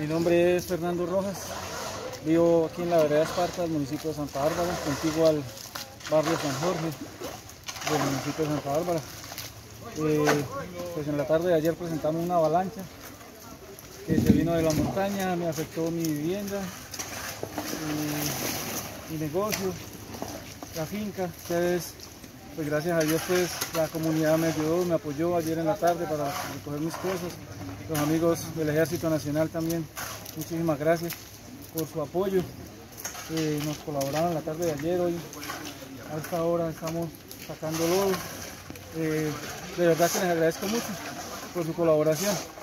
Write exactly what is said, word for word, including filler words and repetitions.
Mi nombre es Fernando Rojas, vivo aquí en la vereda Esparta, del municipio de Santa Bárbara, contiguo al barrio San Jorge del municipio de Santa Bárbara. Eh, pues en la tarde de ayer presentamos una avalancha que se vino de la montaña, me afectó mi vivienda, mi, mi negocio, la finca. Ustedes, pues gracias a Dios, pues la comunidad me ayudó, me apoyó ayer en la tarde para recoger mis cosas. Los amigos del Ejército Nacional también, muchísimas gracias por su apoyo. Eh, nos colaboraron la tarde de ayer. Hoy a esta hora estamos sacando lodo. Eh, de verdad que les agradezco mucho por su colaboración.